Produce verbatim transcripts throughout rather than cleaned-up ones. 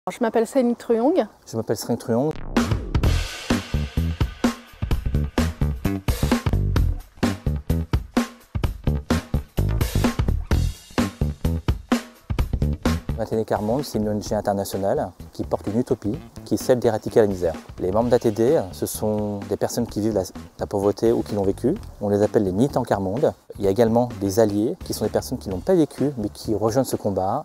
Je m'appelle Sainik Truyong. Je m'appelle Sainik Truyong. A T D Quart-Monde, c'est une O N G internationale qui porte une utopie, qui est celle d'éradiquer la misère. Les membres d'A T D, ce sont des personnes qui vivent la, la pauvreté ou qui l'ont vécue. On les appelle les militants Quart-Monde. Il y a également des alliés, qui sont des personnes qui n'ont pas vécu, mais qui rejoignent ce combat.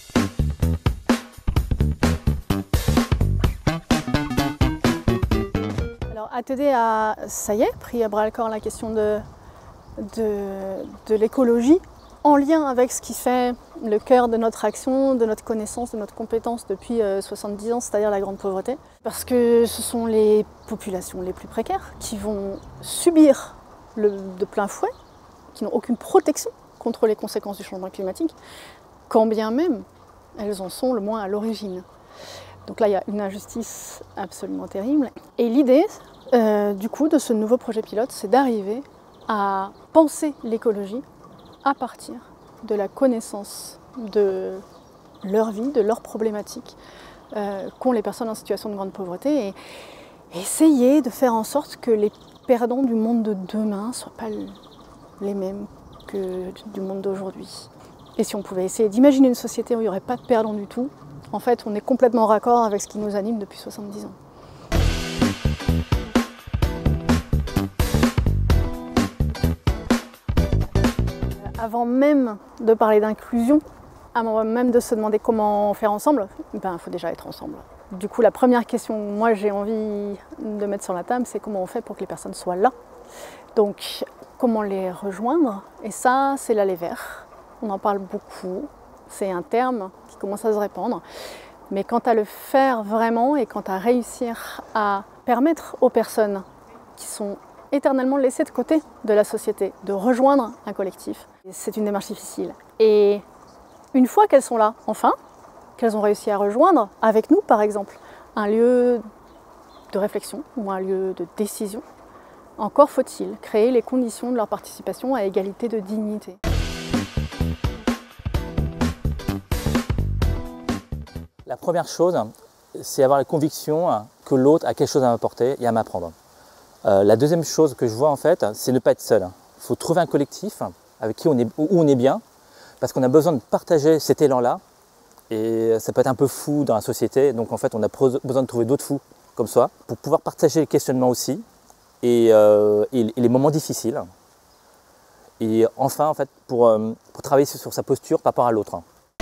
Alors A T D a, ça y est, pris à bras-le-corps la question de, de, de l'écologie, en lien avec ce qui fait le cœur de notre action, de notre connaissance, de notre compétence depuis soixante-dix ans, c'est-à-dire la grande pauvreté. Parce que ce sont les populations les plus précaires qui vont subir le, de plein fouet, qui n'ont aucune protection contre les conséquences du changement climatique, quand bien même elles en sont le moins à l'origine. Donc là, il y a une injustice absolument terrible. Et l'idée, euh, du coup, de ce nouveau projet pilote, c'est d'arriver à penser l'écologie à partir de la connaissance de leur vie, de leurs problématiques euh, qu'ont les personnes en situation de grande pauvreté et essayer de faire en sorte que les perdants du monde de demain ne soient pas les mêmes que du monde d'aujourd'hui. Et si on pouvait essayer d'imaginer une société où il n'y aurait pas de perdants du tout, en fait, on est complètement raccord avec ce qui nous anime depuis soixante-dix ans. Avant même de parler d'inclusion, avant même de se demander comment faire ensemble, ben, il faut déjà être ensemble. Du coup, la première question que moi j'ai envie de mettre sur la table, c'est comment on fait pour que les personnes soient là. Donc, comment les rejoindre? Et ça, c'est l'aller vers. On en parle beaucoup. C'est un terme qui commence à se répandre. Mais quant à le faire vraiment et quant à réussir à permettre aux personnes qui sont éternellement laissées de côté de la société de rejoindre un collectif, c'est une démarche difficile. Et une fois qu'elles sont là, enfin, qu'elles ont réussi à rejoindre, avec nous par exemple, un lieu de réflexion ou un lieu de décision, encore faut-il créer les conditions de leur participation à égalité de dignité. La première chose, c'est avoir la conviction que l'autre a quelque chose à m'apporter et à m'apprendre. Euh, la deuxième chose que je vois en fait, c'est ne pas être seul. Il faut trouver un collectif avec qui on est, où on est bien, parce qu'on a besoin de partager cet élan-là. Et ça peut être un peu fou dans la société, donc en fait on a besoin de trouver d'autres fous comme ça, pour pouvoir partager les questionnements aussi, et, euh, et, et les moments difficiles. Et enfin, en fait, pour, euh, pour travailler sur sa posture par rapport à l'autre.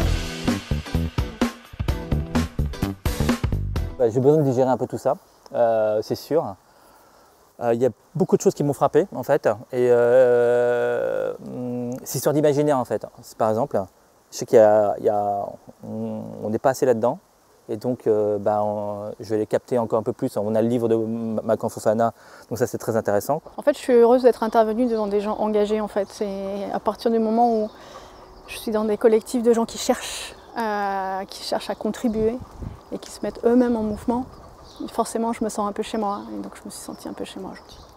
J'ai besoin de digérer un peu tout ça, euh, c'est sûr. Il euh, y a beaucoup de choses qui m'ont frappé en fait. Et euh, c'est histoire d'imaginaire en fait. Par exemple, je sais qu'il y a, il y a on n'est pas assez là-dedans. Et donc, euh, ben, on, je vais les capter encore un peu plus. On a le livre de Makan Fofana, donc ça c'est très intéressant. En fait, je suis heureuse d'être intervenue devant des gens engagés en fait. C'est à partir du moment où je suis dans des collectifs de gens qui cherchent, euh, qui cherchent à contribuer et qui se mettent eux-mêmes en mouvement, forcément je me sens un peu chez moi et donc je me suis sentie un peu chez moi aujourd'hui.